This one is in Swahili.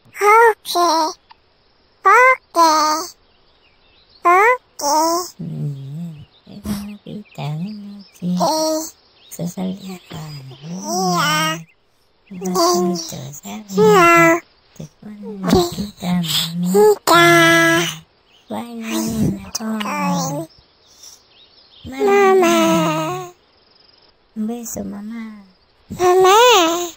Okay. Okay. Okay. Kita nanti sesalkan. Iya. Betul sekali. Iya. Telepon kita meminta. Banyak Calling. Mama. Mama. Besok mama. Mama.